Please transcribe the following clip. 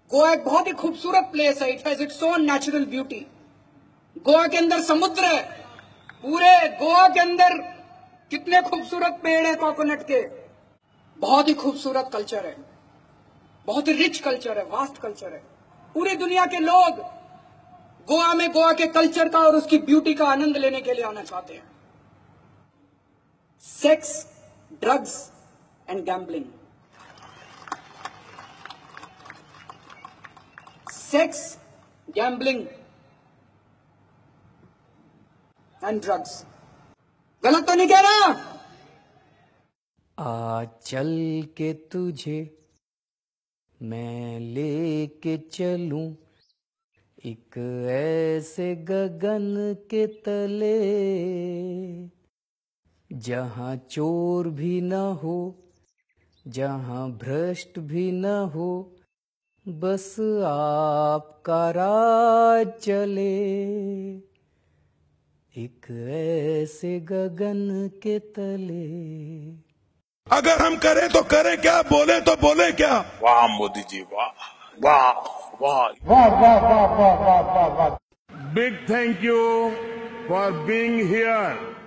गोवा एक बहुत ही खूबसूरत प्लेस है। It has its own natural beauty. Goa के अंदर समुद्र है। पूरे गोवा के अंदर कितने खूबसूरत पेड़ है कोकोनट के। बहुत ही खूबसूरत कल्चर है, बहुत ही रिच कल्चर है, वास्ट कल्चर है। पूरी दुनिया के लोग गोवा में गोवा के कल्चर का और उसकी ब्यूटी का आनंद लेने के लिए आना चाहते हैं। Sex, drugs and gambling. Sex, gambling and drugs. गलत तो नहीं कह रहा? आ चल के तुझे मैं लेके चलूं एक ऐसे गगन के तले, जहां चोर भी न हो, जहां भ्रष्ट भी न हो, बस आपका राज चले। एक ऐसे गगन के तले। अगर हम करें तो करें क्या, बोले तो बोले क्या। वाह मोदी जी, वाह वाह वाह वाह वाह वाह वाह वाह वाह। Big thank you for being here.